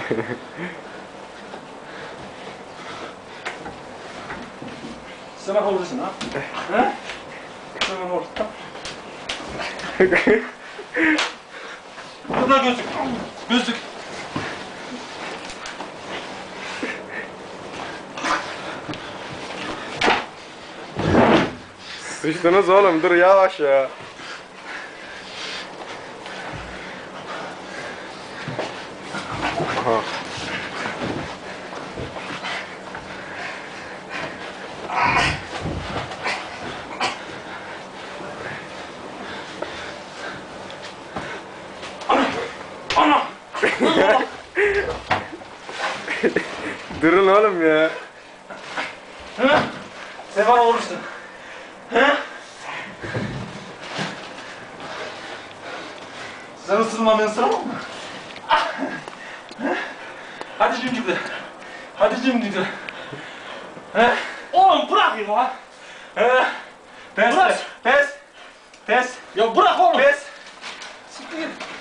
Sen bak oradasın ha? He? Sen bak orada. Burada gözlük. Gözlük. Sıçtınız oğlum, dur yavaş ya. Aha. Ana! Durun oğlum ya. He? Sen bana vurursun. He? Sen ısırma, ben ısıramam mı? Hadi şimdi de. Hadi şimdi de. He? Oğlum bırak ya. He? Pes, Bırak. pes, pes, Ya bırak oğlum. pes. Siktir git.